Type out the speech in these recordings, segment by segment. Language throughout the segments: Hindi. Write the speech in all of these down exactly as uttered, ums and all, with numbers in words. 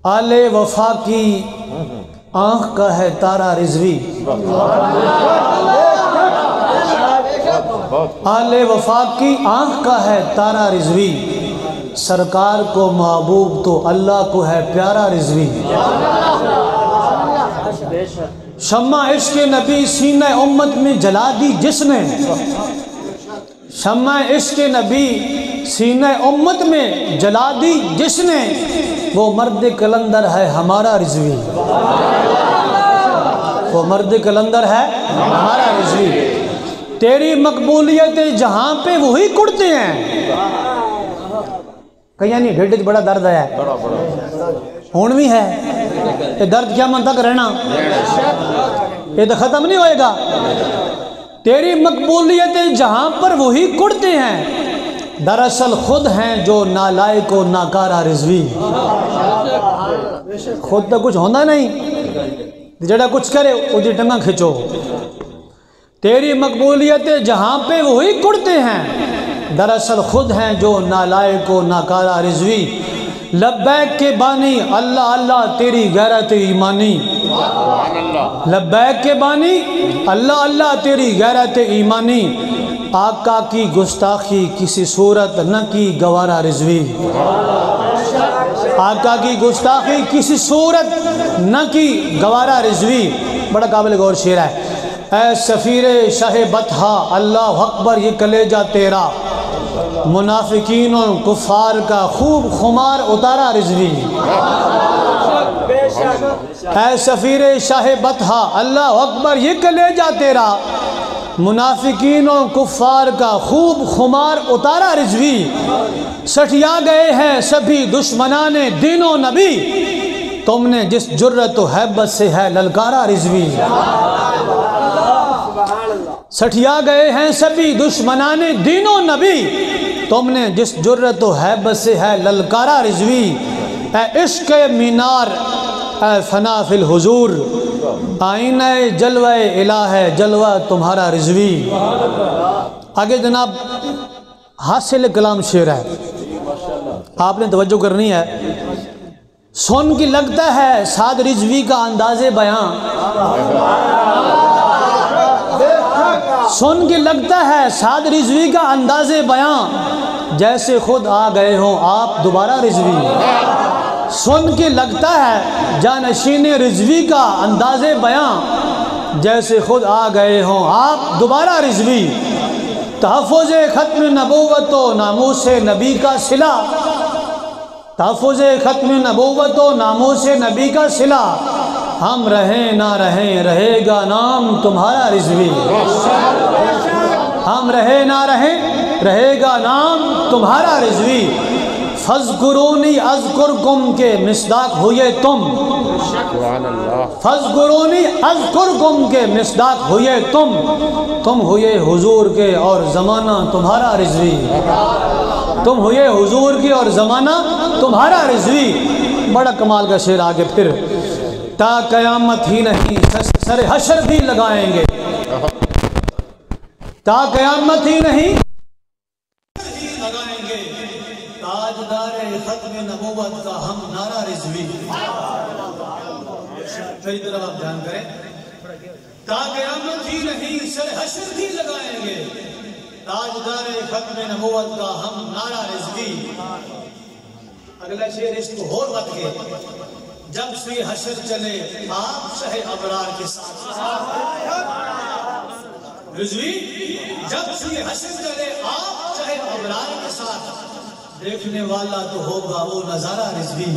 आले वफा की आँख का है तारा रिजवी, आले वफा की आँख का है तारा रिजवी, सरकार को महबूब तो अल्लाह को है प्यारा रिजवी। शम्मा इश्क़ नबी सीने उम्मत में जला दी जिसने, शम्मा इश्क़ नबी सीने उम्मत में जला दी जिसने, वो मर्द कलंदर है हमारा रिजवी, वो मर्द कलंदर है हमारा रिजवी। तेरी मकबूलियत जहाँ पे वही कुड़ते हैं, कहीं नहीं ढिड बड़ा दर्द है, हूं भी है ये दर्द क्या मन तक रहना, ये तो खत्म नहीं होएगा। तेरी मकबूलियत जहाँ पर वही कुड़ते हैं, दरअसल खुद हैं जो नालायक को नाकारा रिजवी। खुद तो कुछ होना नहीं, जड़ा कुछ करे उसकी टंगा खिंचो। तेरी मकबूलियत जहाँ पे वही कुड़ते हैं, दरअसल खुद हैं जो नालायक को नाकारा रिजवी। लब्बैक के बानी अल्लाह अल्लाह तेरी गैरत ईमानी, लब्बैक के बानी अल्लाह अल्लाह तेरी गैरत ईमानी, आका की गुस्ताखी किसी सूरत न की गवारा रिजवी, आका की गुस्ताखी किसी सूरत न की गवारा रिजवी। बड़ा काबिल गौर शेर है। ऐ सफ़ीरे शाह बतहा अल्लाह अकबर ये कलेजा तेरा, मुनाफिकीन और कुफार का खूब खुमार उतारा रिजवी। ऐ सफ़ीरे शाह बतहा अल्लाह अकबर ये कलेजा तेरा, मुनाफिकीन और कुफार का खूब खुमार उतारा रिजवी। सठिया गए हैं सभी दुश्मनाने दीनो नबी, तुमने जिस जुर्रत व हैबत से है ललकारा रिजवी। सठिया गए हैं सभी दुश्मनाने दीनो नबी, तुमने जिस जुर्रत व हैबत से है ललकारा रिजवी। ए इश्क़ मीनार ए फना फिल हुजूर, आईना जलवा इलाह है जलवा तुम्हारा रिजवी। आगे जनाब हासिल कलाम शेर है, आपने तवज्जो करनी है। सुन की लगता है साद रिजवी का अंदाज़े बयां, सुन के लगता है साद रिजवी का अंदाज़े बयां, जैसे खुद आ गए हों आप दोबारा रिजवी। सुन के लगता है जानशीन रिजवी का अंदाज़े बयां, जैसे खुद आ गए हों आप दोबारा रिजवी। तहफ़्फ़ुज़ ख़त्म नबूवत व नामूस नबी का सिला, तहफ़्फ़ुज़ ख़त्म नबूवत व नामूस नबी का सिला, हम रहें ना रहें रहेगा नाम तुम्हारा रिजवी। हम रहे ना रहें रहेगा नाम तुम्हारा रिजवी। फज़्कुरूनी अज़्कुरकुम के मिस्दाक हुए तुम, फज़्कुरूनी अज़्कुरकुम के मिस्दाक हुए तुम, तुम हुए हुजूर के और ज़माना तुम्हारा रिजवी, तुम हुए हुजूर के और ज़माना तुम्हारा रिजवी। बड़ा कमाल का शेर आगे फिर, ता कयामत ही नहीं सर हशर भी लगाएंगे, ता कयामत ही नहीं लगाएंगे, ताजदारे खत्म नबूवत का हम नारा रिजवी। फिर तरफ आप ध्यान करें, ता कयामत ही नहीं सर हशर भी लगाएंगे, ताजदारे खत्म नबूवत का हम नारा रिजवी। अगला शेर इसको और बात के, जब से हशर चले आप शहे अबरार के साथ रिजवी, जब से हशर चले आप शहे अबरार के साथ, देखने वाला तो होगा वो नजारा रिजवी,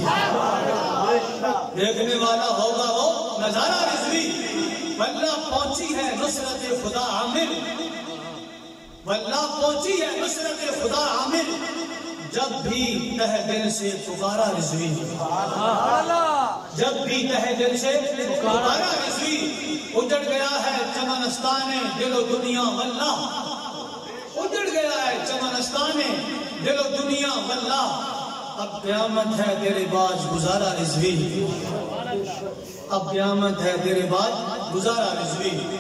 देखने वाला होगा वो नजारा रिजवी। वल्लाह पहुंची है नुसरत खुदा आमिर, वल्लाह पहुंची है नुसरत खुदा आमिर, जब भी तह दिल से पुकारा रिजवी, जब भी तह दिल से पुकारा रिजवी। उजड़ गया है चमनस्ताने दिलो दुनिया वल्लाह, उजड़ गया है चमनस्ताने दिलो दुनिया वल्लाह, अब क़यामत है तेरे बाद गुजारा रिजवी, अब क़यामत है तेरे बाद गुजारा रिजवी।